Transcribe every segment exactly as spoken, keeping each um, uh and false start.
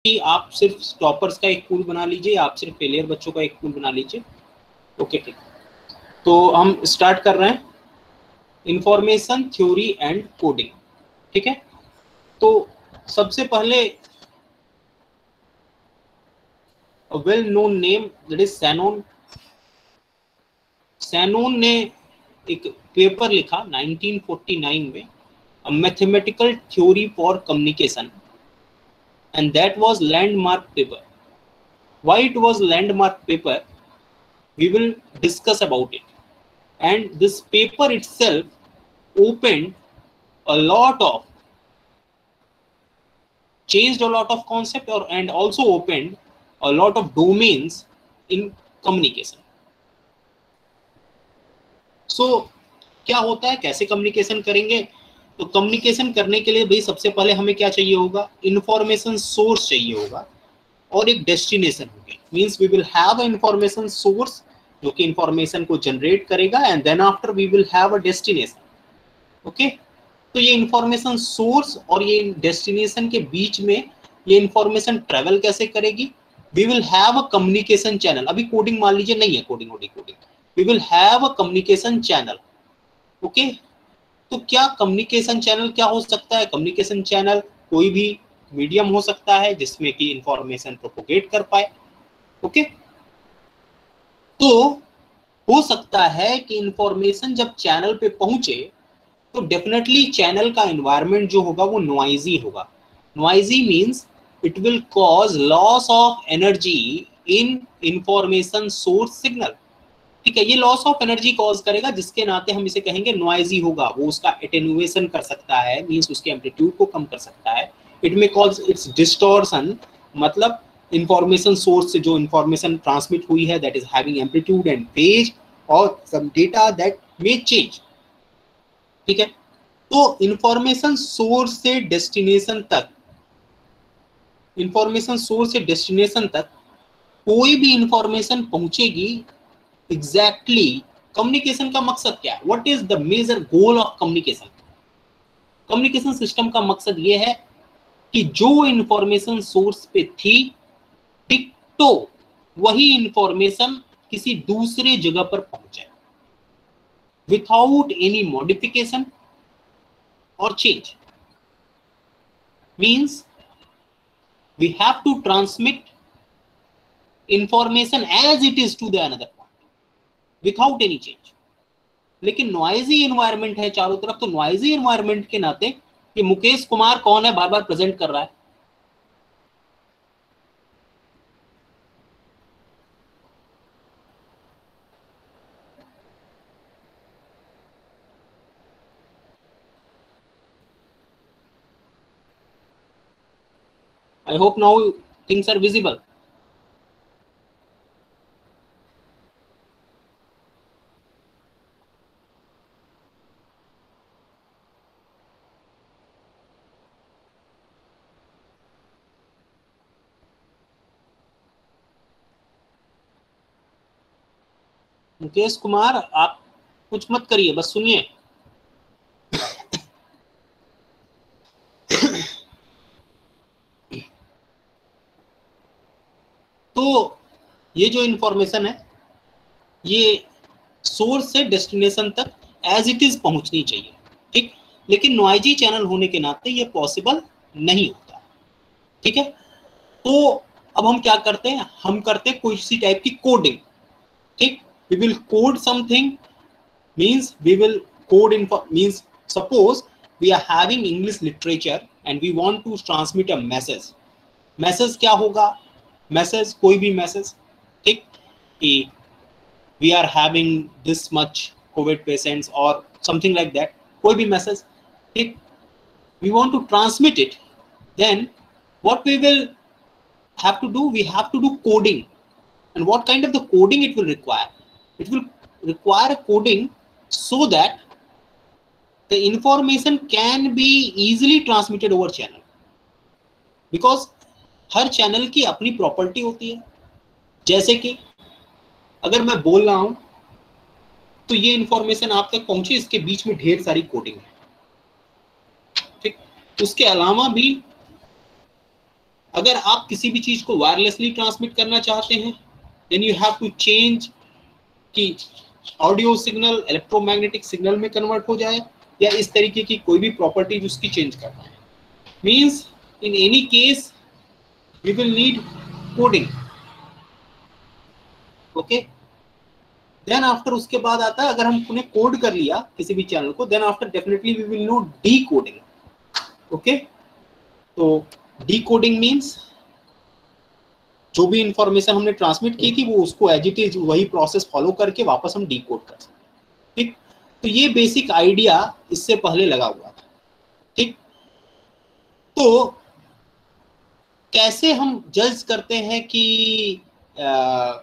कि आप सिर्फ टॉपर्स का एक पूल बना लीजिए, आप सिर्फ फेलियर बच्चों का एक पूल बना लीजिए। ओके ठीक, तो हम स्टार्ट कर रहे हैं इंफॉर्मेशन थ्योरी एंड कोडिंग। ठीक है, तो सबसे पहले well known name that is Shannon. Shannon ने एक पेपर लिखा नाइनटीन फोर्टी नाइन में, a mathematical theory for communication, and that was landmark paper. Why it was landmark paper, we will discuss about it. And this paper itself opened a lot of, changed a lot of concept, or and also opened a lot of domains in communication. So क्या होता है, कैसे communication करेंगे? तो communication करने के लिए भाई सबसे पहले हमें क्या चाहिए होगा, इंफॉर्मेशन सोर्स चाहिए होगा और एक डेस्टिनेशन होगी। Means we will have a information source जो कि इंफॉर्मेशन को जनरेट करेगा, and then after we will have a destination. Okay, तो ये इंफॉर्मेशन सोर्स और ये डेस्टिनेशन के बीच में ये इंफॉर्मेशन ट्रेवल कैसे करेगी? We will have a communication channel. अभी कोडिंग मान लीजिए नहीं है, कोडिंग वोडिंग coding, we will have a communication channel. Okay, तो क्या कम्युनिकेशन चैनल क्या हो सकता है? कम्युनिकेशन चैनल कोई भी मीडियम हो सकता है जिसमें कि इंफॉर्मेशन प्रोपोगेट कर पाए। ओके, तो हो सकता है कि इंफॉर्मेशन जब चैनल पे पहुंचे तो डेफिनेटली चैनल का एनवायरनमेंट जो होगा वो नॉइजी होगा। Noisy means it will cause loss of energy in information source signal. ठीक है, ये लॉस ऑफ एनर्जी कॉज करेगा, जिसके नाते हम इसे कहेंगे नॉइजी होगा। वो उसका एटेन्युएशन कर सकता है, मींस उसके एम्पलीट्यूड को कम कर सकता है। It may cause its distortion, मतलब इंफॉर्मेशन सोर्स से जो इंफॉर्मेशन ट्रांसमिट हुई है that is having amplitude and phase और some data that may change. ठीक है, तो इंफॉर्मेशन सोर्स से डेस्टिनेशन तक, इंफॉर्मेशन सोर्स से डेस्टिनेशन तक कोई भी इंफॉर्मेशन पहुंचेगी। एग्जैक्टली कम्युनिकेशन का मकसद क्या है? What is the major goal of communication? Communication system का मकसद यह है कि जो इंफॉर्मेशन सोर्स पे थी टिकटो वही इंफॉर्मेशन किसी दूसरे जगह पर पहुंचे विथआउट एनी मॉडिफिकेशन और change. Means we have to transmit information as it is to the another point without any change. लेकिन नॉइजी एनवायरनमेंट है चारों तरफ, तो नॉइजी एनवायरनमेंट के नाते कि मुकेश कुमार कौन है बार बार प्रेजेंट कर रहा है, I hope now things are visible. Mukesh Kumar आप कुछ मत करिए, बस सुनिए। तो ये जो इंफॉर्मेशन है ये सोर्स से डेस्टिनेशन तक एज इट इज पहुंचनी चाहिए। ठीक, लेकिन नॉइजी चैनल होने के नाते ये पॉसिबल नहीं होता। ठीक है, तो अब हम क्या करते हैं, हम करते हैं कोई सी टाइप की कोडिंग। ठीक, we will code something, means we will code in means suppose we are having English literature and we want to transmit a message. Message क्या होगा? मैसेज कोई भी मैसेज, ठीक, कि we are having this much covid patients और something like that, कोई भी message. ठीक, we want to transmit it, then what we will have to do, we have to do coding. And what kind of the coding it will require? It will require a coding so that the information can be easily transmitted over channel, because हर channel की अपनी property होती है। जैसे कि अगर मैं बोल रहा हूं तो ये इंफॉर्मेशन आप तक पहुंची, इसके बीच में ढेर सारी कोडिंग है। ठीक, उसके अलावा भी अगर आप किसी भी चीज को वायरलेसली ट्रांसमिट करना चाहते हैं then you have to change कि ऑडियो सिग्नल इलेक्ट्रोमैग्नेटिक सिग्नल में कन्वर्ट हो जाए या इस तरीके की कोई भी प्रॉपर्टीज उसकी चेंज करना है। Means in any case we will need coding. Okay, then after उसके बाद आता है अगर हम उन्हें कोड कर लिया किसी भी चैनल को then after definitely we will know decoding. Okay, तो डी कोडिंग मीन्स जो भी इंफॉर्मेशन हमने ट्रांसमिट की थी वो उसको एज इट इज वही प्रोसेस फॉलो करके वापस हम डी कोड कर सकते हैं। ठीक, तो ये बेसिक आइडिया इससे पहले लगा हुआ था। ठीक, तो कैसे हम जज करते हैं कि आ,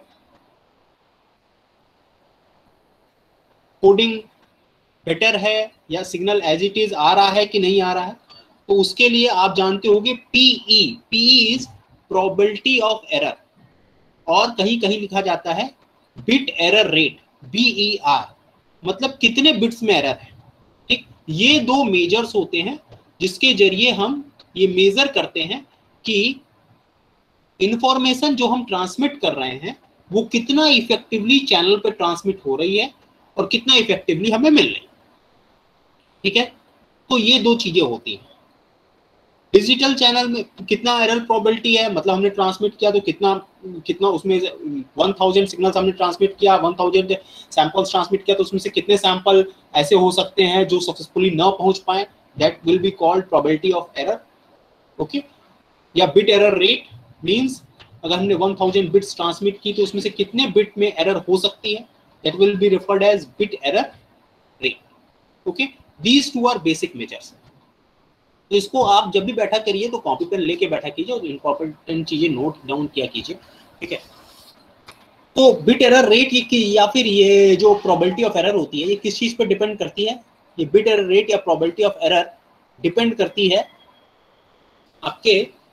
कोडिंग बेटर है या सिग्नल एज इट इज आ रहा है कि नहीं आ रहा है? तो उसके लिए आप जानते होंगे PE, PE is probability of error, और कहीं कहीं लिखा जाता है बिट एरर रेट, बीईआर, मतलब कितने बिट्स में एरर है। ठीक, ये दो मेजर्स होते हैं जिसके जरिए हम ये मेजर करते हैं कि इंफॉर्मेशन जो हम ट्रांसमिट कर रहे हैं वो कितना इफेक्टिवली चैनल पर ट्रांसमिट हो रही है और कितना इफेक्टिवली हमें मिल रही है। ठीक है, तो ये दो चीजें होती हैं। डिजिटल चैनल में कितना एरर प्रोबेबिलिटी है, मतलब हमने ट्रांसमिट किया तो कितना कितना उसमें वन थाउजेंड सिग्नल्स हमने ट्रांसमिट किया, वन थाउजेंड सैंपल्स ट्रांसमिट किया, तो उसमें से कितने सैंपल ऐसे हो सकते हैं जो सक्सेसफुली ना पहुंच पाए, that will be called probability of error. Okay, या बिट एरर रेट मींस अगर हमने वन थाउजेंड बिट्स ट्रांसमिट की तो उसमें से कितने बिट में एरर हो सकती है, that will be referred as bit error rate. Okay, these two are basic measures. तो इसको आप जब भी बैठा करिए तो कॉपी पेन लेके बैठा कीजिए और इंपॉर्टेंट चीजें नोट डाउन किया कीजिए। ठीक है, तो बिट एरर रेट ये या फिर ये जो प्रोबेबिलिटी ऑफ एरर होती है ये किस चीज पर डिपेंड करती है? ये बिट एरर रेट या प्रोबेबिलिटी ऑफ एरर डिपेंड करती है आपके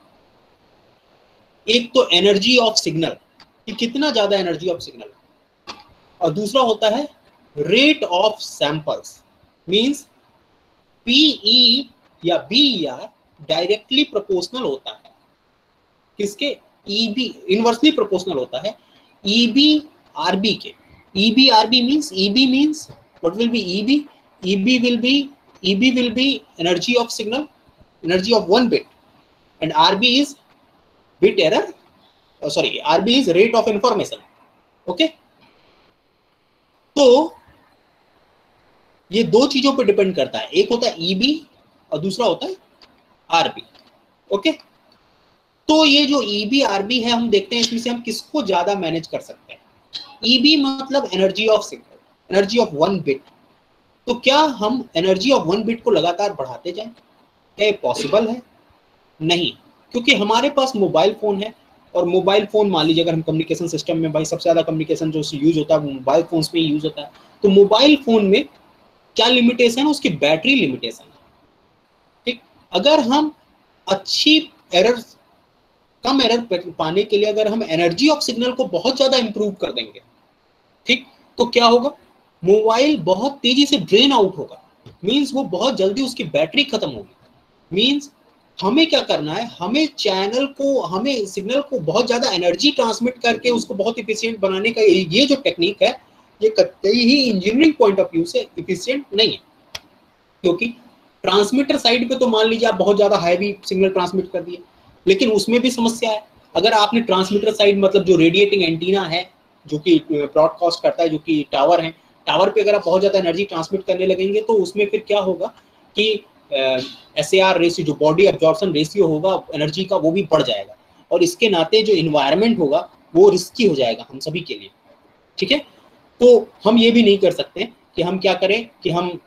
एक तो एनर्जी ऑफ सिग्नल, कि कितना ज्यादा एनर्जी ऑफ सिग्नल, और दूसरा होता है rate of samples, means PE या बीईआर डायरेक्टली प्रोपोर्शनल होता है किसके? ईबी, इनवर्सली प्रोपोर्शनल होता है ईबी आरबी के। Eb Rb means Eb means what will be Eb? Eb will be Eb will be energy of signal, energy of one bit, and Rb is bit error, sorry Rb is rate of information. Okay, तो ये दो चीजों पर depend करता है, एक होता है ईबी और दूसरा होता है आरबी। ओके, तो ये जो ईबी आरबी है हम देखते हैं इसमें से हम किसको ज्यादा मैनेज कर सकते हैं। ईबी मतलब energy of signal, energy of one bit. तो क्या हम एनर्जी ऑफ वन बिट को लगातार बढ़ाते जाएं? क्या ये पॉसिबल है? नहीं, क्योंकि हमारे पास मोबाइल फोन है और मोबाइल फोन मान लीजिए अगर हम कम्युनिकेशन सिस्टम में, भाई सबसे ज्यादा कम्युनिकेशन जो यूज होता है वो मोबाइल फोन में यूज होता है, तो मोबाइल फोन में क्या लिमिटेशन है? उसकी बैटरी लिमिटेशन है। ठीक, अगर हम अच्छी एरर, कम एरर पाने के लिए अगर हम एनर्जी ऑफ सिग्नल को बहुत ज्यादा इंप्रूव कर देंगे, ठीक, तो क्या होगा? मोबाइल बहुत तेजी से ड्रेन आउट होगा, मींस वो बहुत जल्दी उसकी बैटरी खत्म होगी। मींस हमें क्या करना है, हमें चैनल को, हमें सिग्नल को बहुत ज्यादा एनर्जी ट्रांसमिट करके उसको बहुत इफिशियंट बनाने का ये जो टेक्निक है ये कतई ही इंजीनियरिंग पॉइंट ऑफ व्यू से इफिशियंट नहीं है। क्योंकि ट्रांसमीटर साइड पे तो मान लीजिए आप बहुत ज्यादा हैवी सिग्नल ट्रांसमिट कर दिए, लेकिन उसमें भी समस्या है। अगर आपने ट्रांसमीटर साइड मतलब जो रेडिएटिंग एंटीना है जो कि ब्रॉडकास्ट करता है, जो कि टावर है, टावर पे अगर आप बहुत ज्यादा एनर्जी ट्रांसमिट करने लगेंगे तो उसमें फिर क्या होगा कि एस ए आर रेशियो, जो बॉडी एब्जॉर्प्शन रेशियो होगा एनर्जी का, वो भी बढ़ जाएगा, और इसके नाते जो इन्वायरमेंट होगा वो रिस्की हो जाएगा हम सभी के लिए। ठीक है, तो हम ये भी नहीं कर सकते कि हम क्या करें कि हम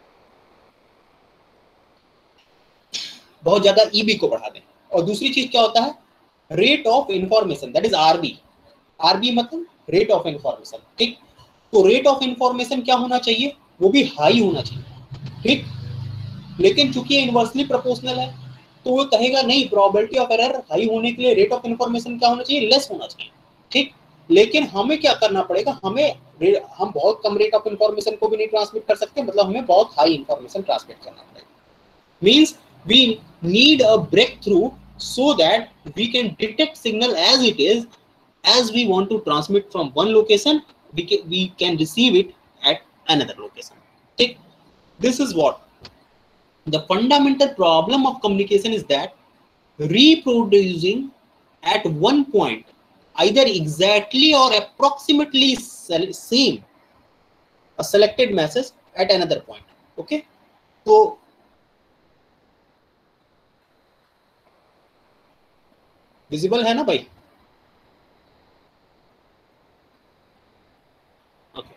बहुत ज्यादा ईबी को बढ़ा दें। और दूसरी चीज क्या होता है? Rate of information, that is Rb. Rb मतलब रेट ऑफ इंफॉर्मेशन। ठीक, तो रेट ऑफ इंफॉर्मेशन क्या होना चाहिए? वो भी हाई होना चाहिए। ठीक, लेकिन चूंकि ये इनवर्सली प्रोपोर्शनल है तो वो कहेगा नहीं, प्रोबेबिलिटी ऑफ एरर हाई होने के लिए रेट ऑफ इंफॉर्मेशन क्या होना चाहिए? लेस होना चाहिए। ठीक, लेकिन हमें क्या करना पड़ेगा? हमें हम बहुत कम रेट ऑफ इंफॉर्मेशन को भी नहीं ट्रांसमिट कर सकते, मतलब हमें बहुत हाई इंफॉर्मेशन ट्रांसमिट करना पड़ेगा। Means we need a breakthrough so that we can detect signal as it is. As we want to transmit from one location, we can, we can receive it at another location. Okay? This is what the fundamental problem of communication is, that reproducing at one point either exactly or approximately same a selected message at another point. Okay, so visible है ना भाई? Okay.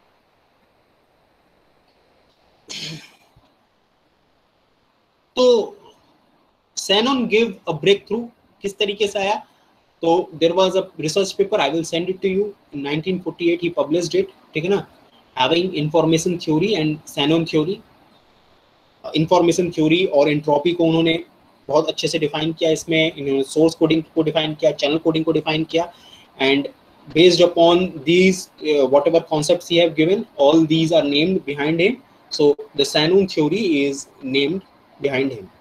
तो Shannon gave a breakthrough. किस तरीके से आया? तो there was a research paper, I will send it to you. In nineteen forty-eight he published it. ठीक है ना? Having information theory and Shannon theory. Information theory और एंट्रोपी को उन्होंने बहुत अच्छे से डिफाइन किया, इसमें इन्होंने सोर्स कोडिंग को डिफाइन किया, चैनल कोडिंग को डिफाइन किया, and based upon these whatever concepts he have given, all these are named behind him. So the Shannon theory is named behind him.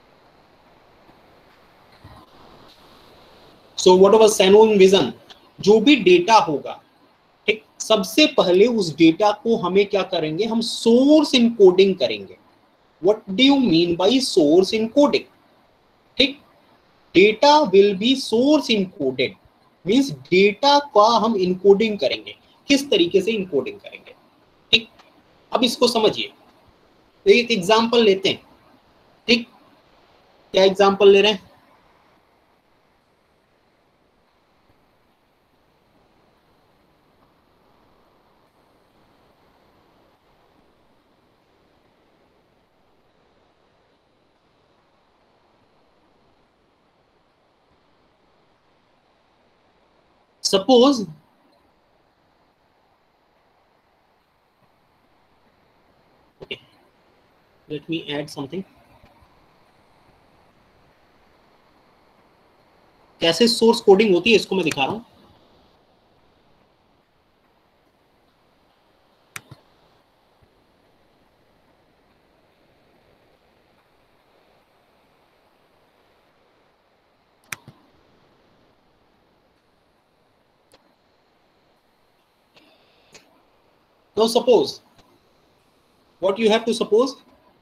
So what was Shannon vision? जो भी data होगा, ठीक, सबसे पहले उस data को हमें क्या करेंगे, हम सोर्स इनकोडिंग करेंगे. What do you mean by source encoding? ठीक, data will be source encoded, means data का हम encoding करेंगे. किस तरीके से encoding करेंगे? ठीक, अब इसको समझिए. एक एग्जांपल लेते हैं. ठीक, क्या एग्जांपल ले रहे हैं? Suppose okay, let me add something. कैसे सोर्स कोडिंग होती है इसको मैं दिखा रहा हूं. Now suppose what you have to suppose,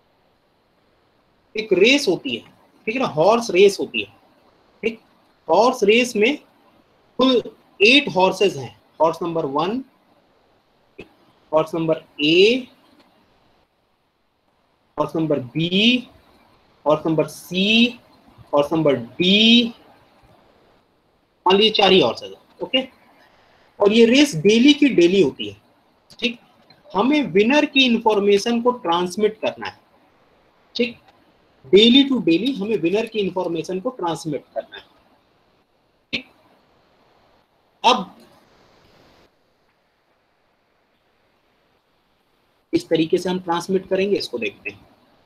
एक रेस होती है, ठीक है ना, हॉर्स रेस होती है. ठीक, हॉर्स रेस में कुल एट हॉर्सेस हैं. Horse number one, horse number A, horse number B, horse number C, horse number D. मान लीजिए चार ही हॉर्सेस है. ओके, और ये रेस डेली की डेली होती है. ठीक, हमें विनर की इंफॉर्मेशन को ट्रांसमिट करना है. ठीक, डेली टू डेली हमें विनर की इंफॉर्मेशन को ट्रांसमिट करना है. ठीक, अब इस तरीके से हम ट्रांसमिट करेंगे, इसको देखते हैं.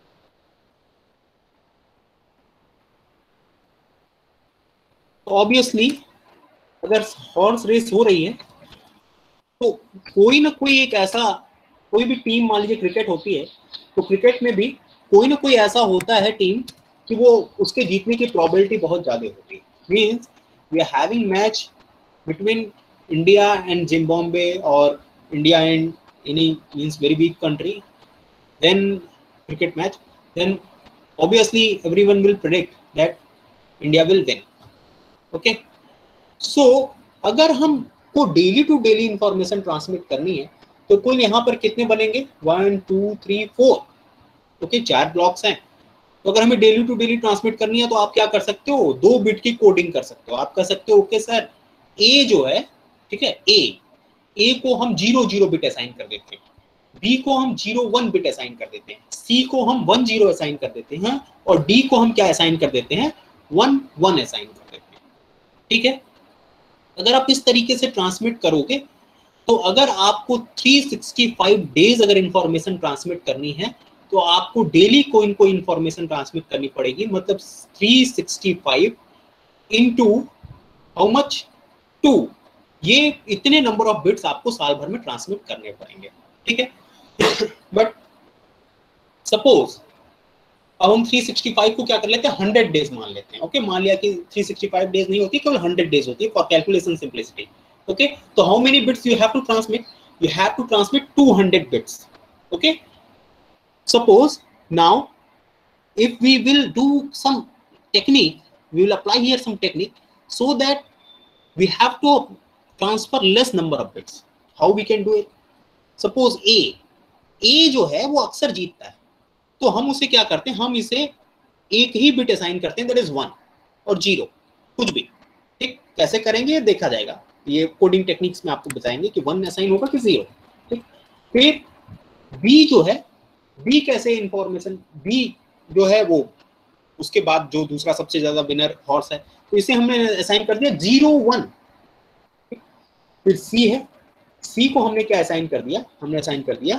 तो ऑब्वियसली अगर हॉर्स रेस हो रही है तो कोई ना कोई एक ऐसा, कोई भी टीम, मान लीजिए क्रिकेट होती है, तो क्रिकेट में भी कोई ना कोई ऐसा होता है टीम कि वो उसके जीतने की प्रोबेबिलिटी बहुत ज्यादा होती है. Means we are having match between India and Zimbabwe और India and any means very big country, then cricket match, then obviously everyone will predict that India will win. Okay, so अगर हमको daily to daily information transmit करनी है तो कुल यहाँ पर कितने बनेंगे, one two three four. Okay, चार ब्लॉक्स हैं. तो अगर हमें डेली टू डेली ट्रांसमिट करनी है तो आप क्या कर सकते हो, दो बिट की कोडिंग कर सकते हो. आप कर सकते हो ओके सर, ए जो है, ठीक है, ए ए को हम जीरो जीरो बिट असाइन कर देते हैं, बी को हम जीरो वन बिट असाइन कर देते हैं, सी को हम वन जीरो असाइन कर देते हैं, और डी को हम क्या असाइन कर देते हैं, वन वन असाइन कर देते हैं. ठीक है, अगर आप इस तरीके से ट्रांसमिट करोगे तो अगर आपको थ्री सिक्सटी फाइव डेज अगर इंफॉर्मेशन ट्रांसमिट करनी है तो आपको डेली को इनको इंफॉर्मेशन ट्रांसमिट करनी पड़ेगी. मतलब three sixty five into how much, two. ये इतने नंबर ऑफ बिट्स आपको साल भर में ट्रांसमिट करने पड़ेंगे. ठीक है, बट सपोज अब हम थ्री सिक्सटी फाइव को क्या कर लेते हैं, हंड्रेड डेज मान लेते हैं। ओके, मान लिया कि थ्री सिक्सटी फाइव डेज नहीं होती, केवल हंड्रेड डेज होती है फॉर कैलकुलेशन सिंपलिसिटी। ओके, तो how many bits you have to transmit, you have to transmit two hundred bits. Okay, suppose now if we will do some technique, we will apply here some technique so that we have to transfer less number of bits. How we can do it? Suppose a a जो है वो अक्सर जीतता है, तो हम उसे क्या करते हैं, हम इसे एक ही बिट असाइन करते हैं, दैट इज वन और जीरो, कुछ भी। ठीक, कैसे करेंगे देखा जाएगा, ये कोडिंग टेक्निक्स में आपको बताएंगे कि वन असाइन होगा कि जीरो। ठीक, फिर बी जो है, बी कैसे इंफॉर्मेशन, बी जो है वो उसके बाद जो दूसरा सबसे ज्यादा विनर हॉर्स है, तो इसे हमने असाइन कर दिया जीरो वन। फिर सी है, सी को हमने क्या असाइन कर दिया, हमने असाइन कर दिया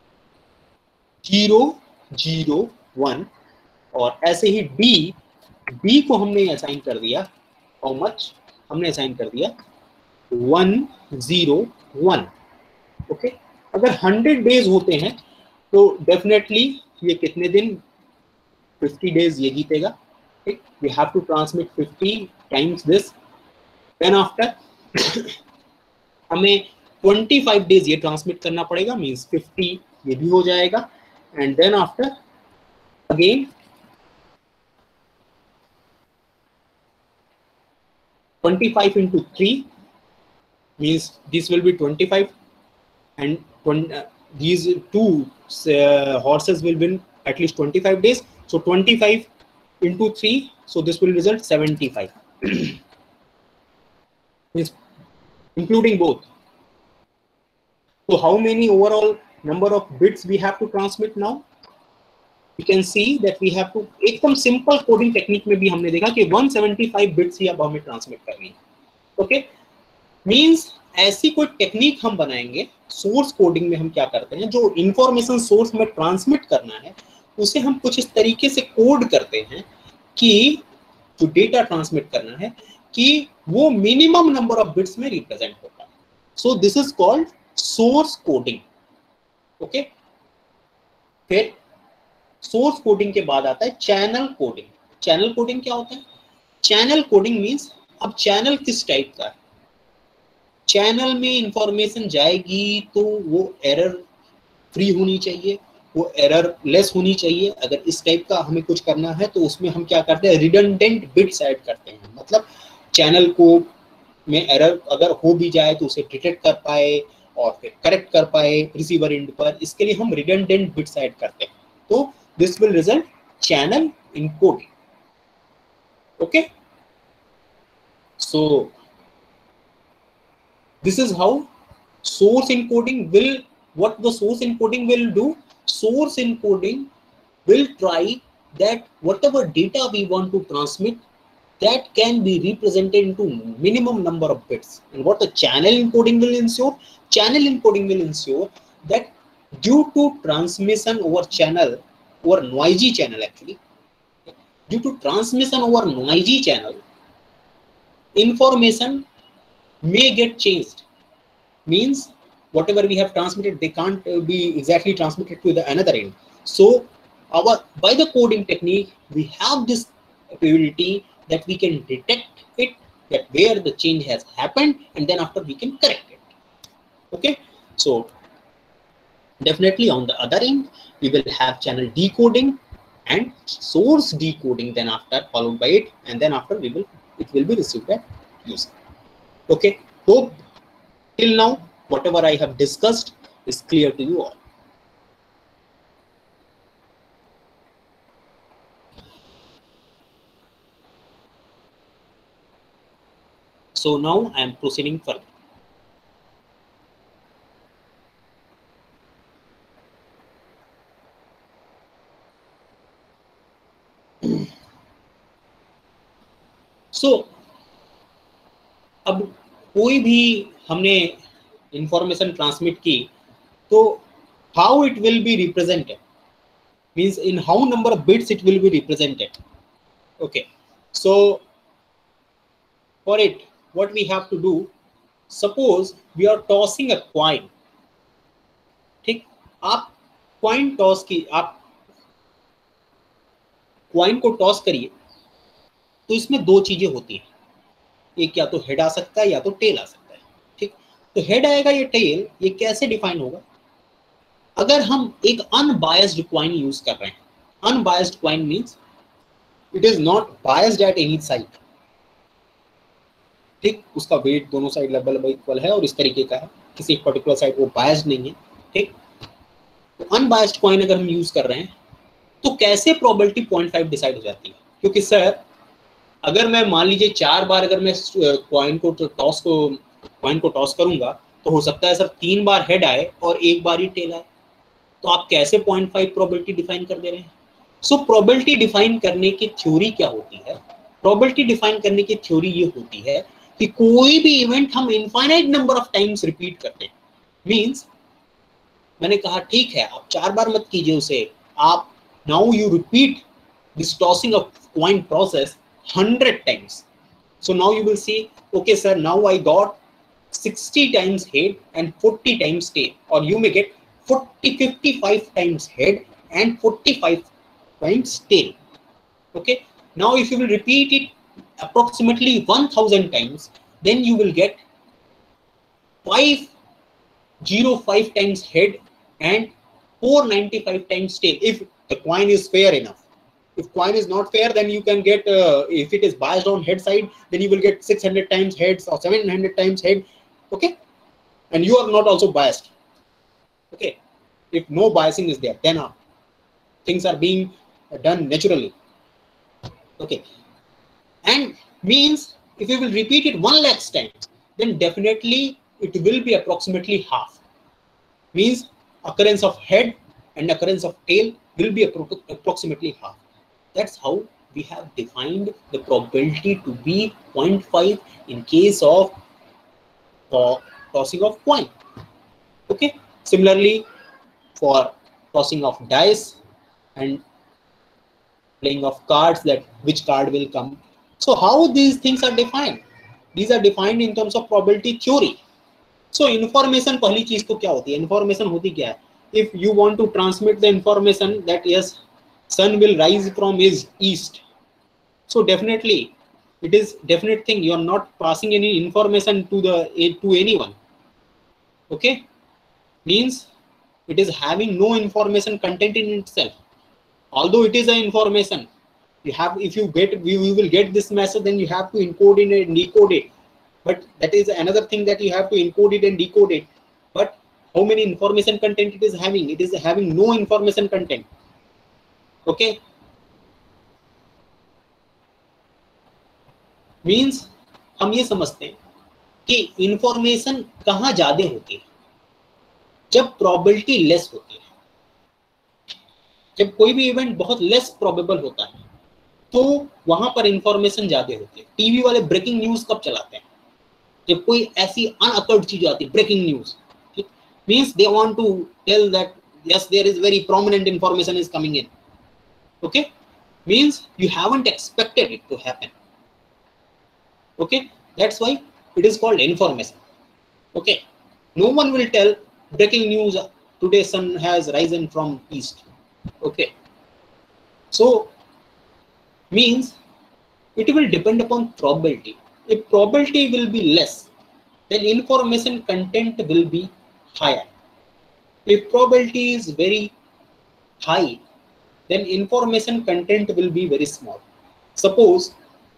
जीरो जीरो वन। और ऐसे ही डी, बी को हमने असाइन कर दिया हाउ मच, हमने असाइन कर दिया वन जीरो वन। ओके, अगर हंड्रेड डेज होते हैं तो डेफिनेटली ये कितने दिन, फिफ्टी डेज ये जीतेगा। ठीक, we have to transmit fifty times this, then after हमें ट्वेंटी फाइव डेज ये ट्रांसमिट करना पड़ेगा, मींस फिफ्टी ये भी हो जाएगा, and then after again twenty-five into three means this will be twenty-five, and twenty, uh, these two uh, horses will win at least twenty-five days, so twenty-five into three, so this will result seventy-five means including both. So how many overall number of bits we have to transmit now? You can see that we have to, एकदम simple coding technique में भी हमने देखा कि one seventy-five bits ही अब हमें transmit करनी है। ओके, मींस ऐसी कोई टेक्निक हम बनाएंगे, सोर्स कोडिंग में हम क्या करते हैं, जो इंफॉर्मेशन सोर्स में ट्रांसमिट करना है उसे हम कुछ इस तरीके से कोड करते हैं कि जो डेटा ट्रांसमिट करना है कि वो मिनिमम नंबर ऑफ बिट्स में रिप्रेजेंट होगा। So this is called source coding. Okay, फिर सोर्स कोडिंग के बाद आता है चैनल कोडिंग। चैनल कोडिंग क्या होता है? चैनल कोडिंग मींस अब चैनल किस टाइप का है, चैनल में इंफॉर्मेशन जाएगी तो वो एरर फ्री होनी चाहिए, वो एरर लेस होनी चाहिए। अगर इस टाइप का हमें कुछ करना है तो उसमें हम क्या करते हैं, रिडंडेंट बिट्स ऐड करते हैं, मतलब चैनल को में एरर अगर हो भी जाए तो उसे डिटेक्ट कर पाए और फिर करेक्ट कर पाए रिसीवर एंड पर, इसके लिए हम रिडंडेंट बिट्स ऐड करते हैं। तो this will result channel encoding. Okay, so this is how source encoding will, what the source encoding will do, source encoding will try that whatever data we want to transmit, that can be represented into minimum number of bits. And what the channel encoding will ensure, channel encoding will ensure that due to transmission over channel, over noisy channel, actually due to transmission over noisy channel, information may get changed, means whatever we have transmitted they can't be exactly transmitted to the another end. So our, by the coding technique we have this ability that we can detect it, that where the change has happened, and then after we can correct it. Okay, so definitely on the other end we will have channel decoding and source decoding, then after followed by it, and then after we will, it will be received at user. Okay, hope till now whatever I have discussed is clear to you all. So now I am proceeding further. So so, अब कोई भी हमने information transmit की तो how it will be represented, means in how number of bits it will be represented. Okay, so for it what we have to do, suppose we are tossing a coin. ठीक, आप coin toss की, आप coin को toss करिए तो इसमें दो चीजें होती हैं, एक या तो हेड आ सकता है या तो टेल आ सकता है, ठीक। तो हेड आएगा या टेल, ये कैसे डिफाइन होगा? अगर हम एक अनबायस्ड कॉइन यूज कर रहे हैं, unbiased coin means it is not biased at any side, ठीक, उसका वेट दोनों साइड लगभग लगभग इक्वल है और इस तरीके का है, किसी पर्टिकुलर साइड वो बायस्ड नहीं है, ठीक। तो अनबायस्ड कॉइन अगर हम यूज कर रहे हैं तो कैसे प्रोबेबिलिटी पॉइंट फाइव डिसाइड हो जाती है? क्योंकि सर अगर मैं मान लीजिए चार बार अगर मैं कॉइन को टॉस को कॉइन को टॉस करूंगा तो हो सकता है सर तीन बार हेड आए और एक बार ही टेल आए, तो आप कैसे पॉइंट फाइव प्रोबेबिलिटी डिफाइन कर दे रहे हैं? सो प्रोबेबिलिटी डिफाइन करने की थ्योरी क्या होती है? प्रोबेबिलिटी डिफाइन करने की थ्योरी ये होती है कि कोई भी इवेंट हम infinite number of times repeat करते हैं। मींस मैंने कहा ठीक है आप चार बार मत कीजिए उसे, आप now you repeat this tossing of coin process hundred times. So now you will see, okay sir, now I got sixty times head and forty times tail, or you may get forty, fifty-five times head and forty-five times tail. Okay, now if you will repeat it approximately one thousand times, then you will get five hundred five times head and four hundred ninety-five times tail if the coin is fair enough. If coin is not fair, then you can get, uh, if it is biased on head side, then you will get six hundred times heads or seven hundred times head, okay? And you are not also biased, okay? If no biasing is there, then uh, things are being done naturally, okay? And means if you will repeat it one lakh times, then definitely it will be approximately half. Means occurrence of head and occurrence of tail will be appro approximately half. That's how we have defined the probability to be zero point five in case of uh, tossing of coin. Okay. Similarly, for tossing of dice and playing of cards, that which card will come. So how these things are defined? These are defined in terms of probability theory. So information पहली चीज तो क्या होती है? Information होती क्या है? If you want to transmit the information that yes, sun will rise from his east, so definitely it is definite thing, you are not passing any information to the to anyone, okay? Means it is having no information content in itself, although it is an information. You have, if you get you, you will get this message, then you have to encode it and decode it, but that is another thing, that you have to encode it and decode it. But how many information content it is having? It is having no information content. Okay, means हम ये समझते हैं कि information कहाँ ज्यादा होती है? जब प्रोबेबिलिटी लेस होती है। जब कोई भी इवेंट बहुत लेस प्रोबेबल होता है तो वहां पर इंफॉर्मेशन ज्यादा होती है। टीवी वाले ब्रेकिंग न्यूज कब चलाते हैं? जब कोई ऐसी अनअकर्ड चीज आती है, breaking news, means they want to tell that yes there is very prominent information is coming in, okay? Means you haven't expected it to happen, okay? That's why it is called information, okay? No one will tell breaking news, today sun has risen from east, okay? So means it will depend upon probability. If probability will be less, then information content will be higher. If probability is very high, then information content will be very small. Suppose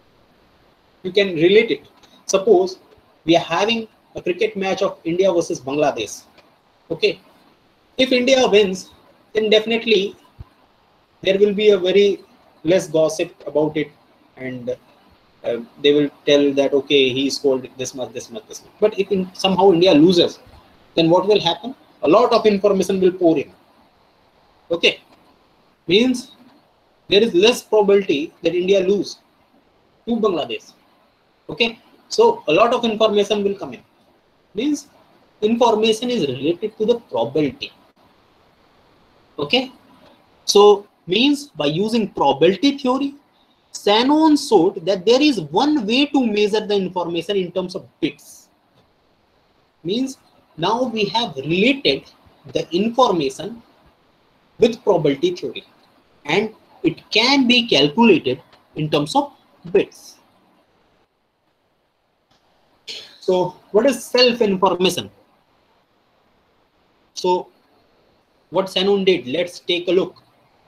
you can relate it. Suppose we are having a cricket match of India versus Bangladesh. Okay, if India wins, then definitely there will be a very less gossip about it, and uh, they will tell that okay, he scored this much, this much, this much. But if in, somehow India loses, then what will happen? A lot of information will pour in. Okay. Means there is less probability that India lose to Bangladesh. Okay, so a lot of information will come in. Means information is related to the probability. Okay, so means by using probability theory, Shannon showed that there is one way to measure the information in terms of bits. Means now we have related the information with probability theory, and it can be calculated in terms of bits. So what is self information? So what Shannon did, let's take a look.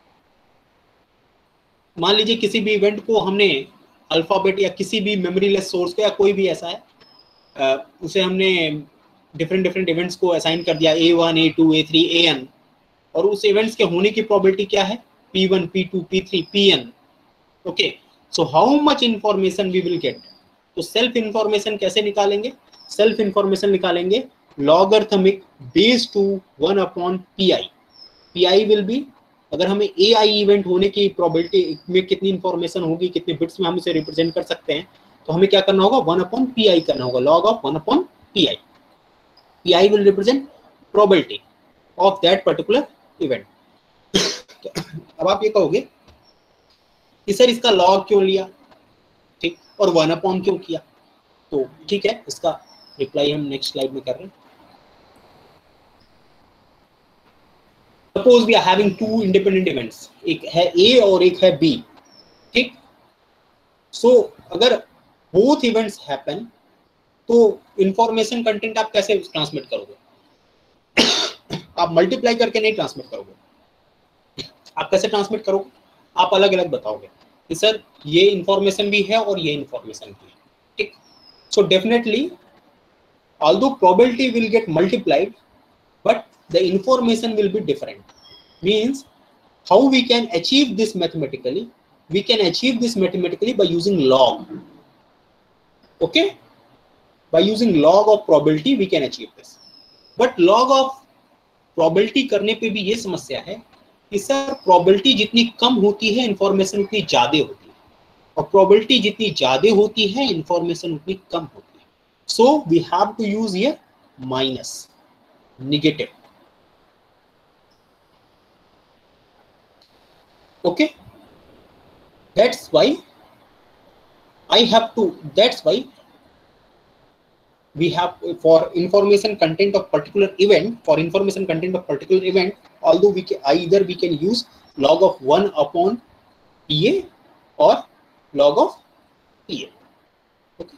मान लीजिए किसी भी event को हमने alphabet या किसी भी memory less source को या कोई भी ऐसा है उसे हमने डिफरेंट डिफरेंट इवेंट्स को असाइन कर दिया, A one A two A three A N, और उस इवेंट्स के होने की प्रोबेबिलिटी क्या है, P one P two P three P N. Okay, so how much information we will get. तो सेल्फ इंफॉर्मेशन कैसे निकालेंगे? सेल्फ इंफॉर्मेशन निकालेंगे logarithmic base two one upon P I. P I will be, अगर हमें ए आई event होने की probability में कितनी इंफॉर्मेशन होगी, कितने बिट्स में हम इसे रिप्रेजेंट कर सकते हैं, तो हमें क्या करना होगा, वन अपॉन पी आई करना होगा, log of one upon P I. P I will represent probability of that particular event. अब आप ये कहोगे कि सर इसका लॉग क्यों लिया, ठीक, और वन अपॉन क्यों किया? तो ठीक है, इसका रिप्लाई हम नेक्स्ट स्लाइड में कर रहे हैं. Suppose we are having two independent events, एक है ए और एक है बी, ठीक. सो so, अगर बोथ इवेंट्स हैपन तो इंफॉर्मेशन कंटेंट आप कैसे ट्रांसमिट करोगे? आप मल्टीप्लाई करके नहीं ट्रांसमिट करोगे. आप कैसे ट्रांसमिट करोगे? आप अलग अलग बताओगे कि सर ये इंफॉर्मेशन भी है और ये इंफॉर्मेशन भी है, ठीक. So definitely although probability will get multiplied but the information will be different. Means how we can achieve this mathematically? We can achieve this mathematically by using log. Okay, by using log of probability we can achieve this. But log of probability करने पे भी ये समस्या है कि sir probability जितनी कम होती है information उतनी ज्यादा होती है, और probability जितनी ज्यादा होती है information उतनी कम होती है. So we have to use here minus, negative. Okay, that's why I have to, that's why we have, for information content of particular event, for information content of particular event, although we can either we can use log of one upon P A or log of P A. Okay,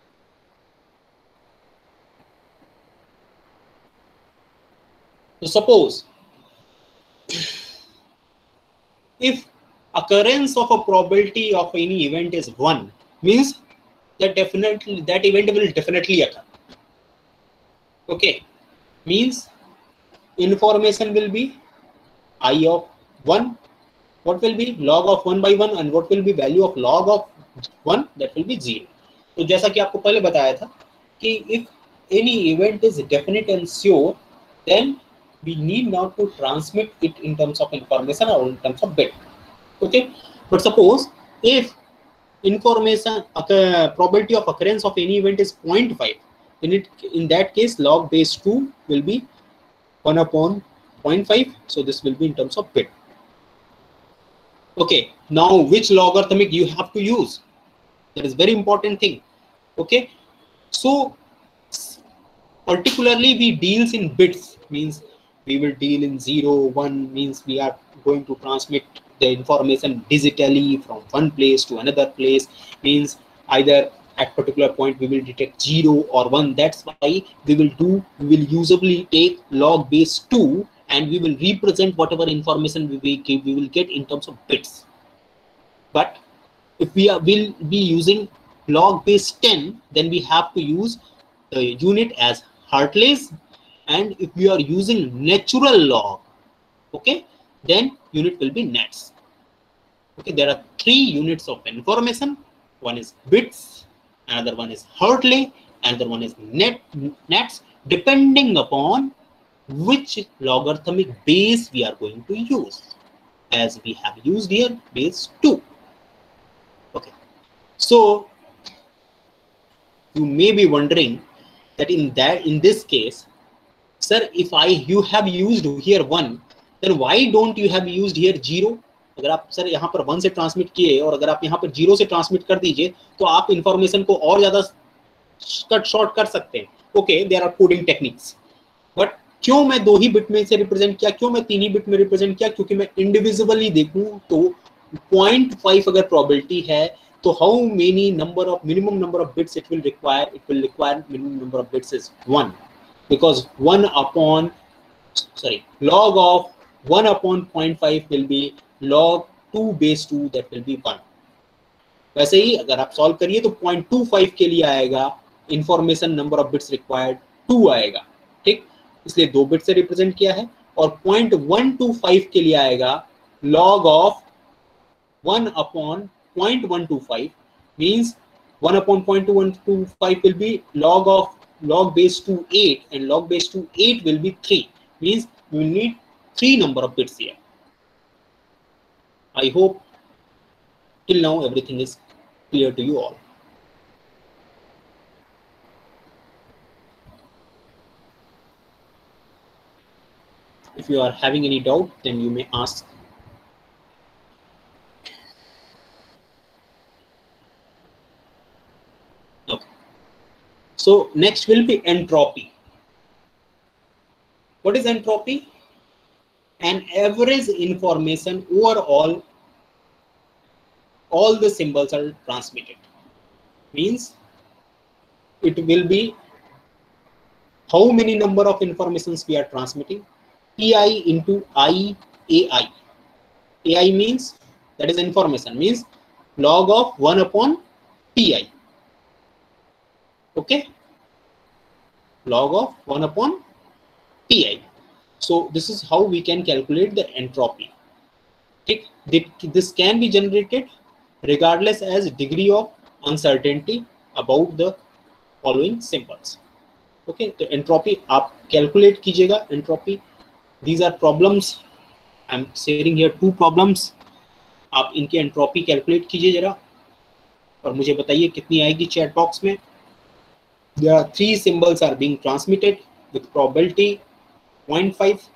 so suppose if occurrence of a probability of any event is one, means that definitely that event will definitely occur. Okay, means information will be I of one, what will be log of one by one, and what will be value of log of one, that will be zero. तो जैसा कि आपको पहले बताया था कि if any event is definite and sure, then we need not to transmit it in terms of information or in terms of bit. Okay, but suppose if information uh, probability of occurrence of any event is zero point five, then it in that case log base two will be one upon zero point five, so this will be in terms of bit. Okay, now which logarithmic you have to use, that is very important thing. Okay, so particularly we deals in bits, means we will deal in zero one, means we are going to transmit the information digitally from one place to another place, means either at particular point we will detect zero or one. That's why we will do, we will usually take log base two and we will represent whatever information we will give, we will get in terms of bits. But if we are will be using log base ten, then we have to use the unit as Hartley's, and if we are using natural log, okay, then unit will be nets. Okay, there are three units of information. One is bits, another one is Hartley, another one is net nets, depending upon which logarithmic base we are going to use. As we have used here, base two. Okay, so you may be wondering that in that in this case, sir, if I you have used here one, then why don't you have used here zero? अगर आप sir यहाँ पर one से transmit किए और अगर आप यहाँ पर जीरो से ट्रांसमिट कर दीजिए तो आप इंफॉर्मेशन को और ज्यादा कट शॉर्ट कर सकते हैं. Okay, there are coding techniques, but क्यों मैं दो ही बिट में से रिप्रेजेंट किया, क्यों मैं तीन ही बिट में रिप्रेजेंट किया? क्योंकि मैं इंडिविजुअली देखूं तो पॉइंट फाइव अगर प्रोबेबिलिटी है तो how many number of minimum number of bits it will require, it will require minimum number of bits is one, because one upon sorry log of one upon zero point five will be log two base two, that will be one. वैसे ही अगर आप solve करिए तो zero point two five के लिए आएगा information number of bits required two आएगा, ठीक, इसलिए दो बिट से रिप्रेजेंट किया है। और zero point one two five के लिए आएगा log of one upon zero point one two five, means one upon zero point one two five will be log of log base to eight, and log base to eight will be three, means we will need three number of bits here. I hope till now everything is clear to you all. If you are having any doubt, then you may ask. Okay. So next will be entropy. What is entropy? An average information overall, all the symbols are transmitted, means it will be how many number of informations we are transmitting, Pi into I A I. A I means that is information, means log of one upon Pi. Okay, log of one upon Pi. So this is how we can calculate the entropy. Okay, this can be generated regardless as degree of uncertainty about the following symbols. Okay, तो entropy आप calculate कीजिएगा entropy. These are problems. I am sharing here two problems. आप इनके entropy calculate कीजिए जरा और मुझे बताइए कितनी आएगी chat box में. There are three symbols are being transmitted with probability zero point five, zero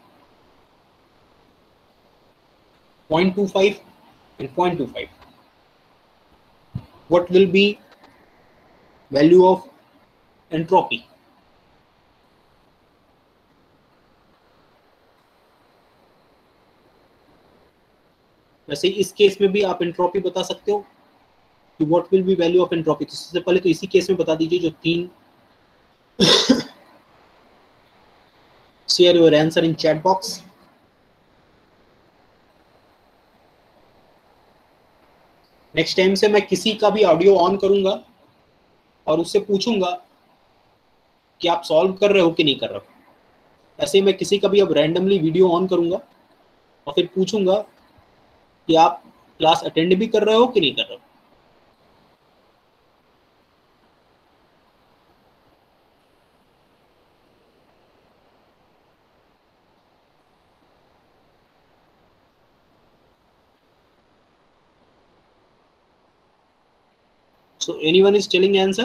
point two five and zero point two five. What will be value of entropy? वैसे इस केस में भी आप एंट्रोपी बता सकते हो कि what will be value of entropy. तो सबसे पहले तो इसी केस में बता दीजिए जो तीन share your answer in chat box. Next time से मैं किसी का भी ऑडियो ऑन करूंगा और उससे पूछूंगा कि आप सॉल्व कर रहे हो कि नहीं कर रहे हो। ऐसे ही मैं किसी का भी अब रैंडमली वीडियो ऑन करूंगा और फिर पूछूंगा कि आप क्लास अटेंड भी कर रहे हो कि नहीं कर रहे हो। So anyone is telling answer?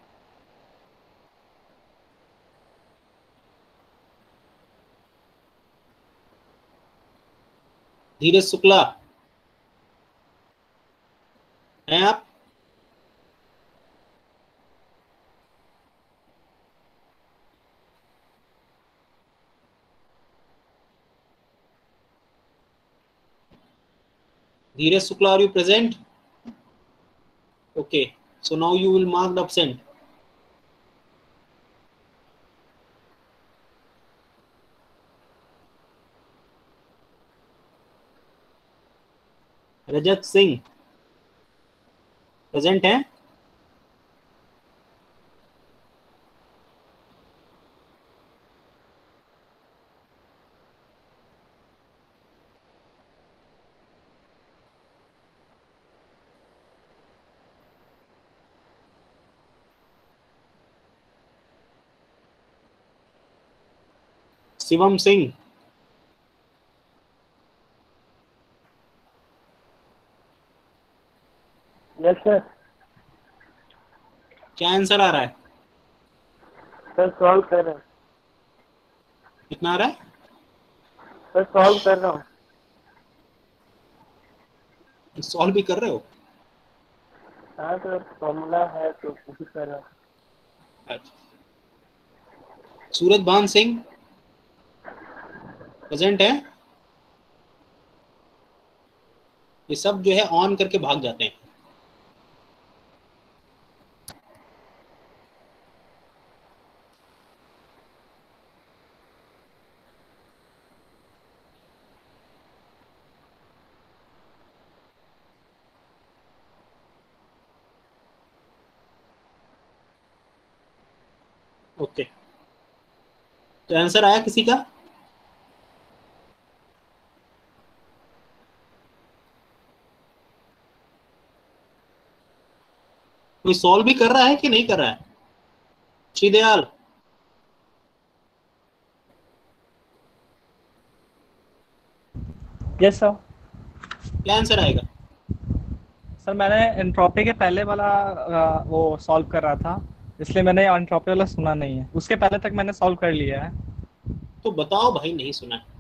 धीरज शुक्ला हैं आप? Dheeraj Shukla, are you present? Okay, so now you will mark the absent. Rajat Singh present है? Shivam Singh, yes sir. क्या आंसर आ रहा है? सर सॉल्व कर रहा हूँ। कितना आ रहा है? सर सॉल्व कर रहा हूँ। सॉल्व भी कर रहे हो? हाँ सर, फॉर्मूला है तो कुछ कर रहा हूँ। अच्छा, सूरज भान सिंह प्रेजेंट है? ये सब जो है ऑन करके भाग जाते हैं। ओके, तो आंसर आया किसी का? कोई सॉल्व भी कर रहा है कि नहीं कर रहा है? Shridayal, yes sir. क्या आंसर आएगा? सर मैंने एंट्रोपी के पहले वाला आ, वो सॉल्व कर रहा था, इसलिए मैंने एंट्रोपी वाला सुना नहीं है। उसके पहले तक मैंने सॉल्व कर लिया है। तो बताओ भाई, नहीं सुना है।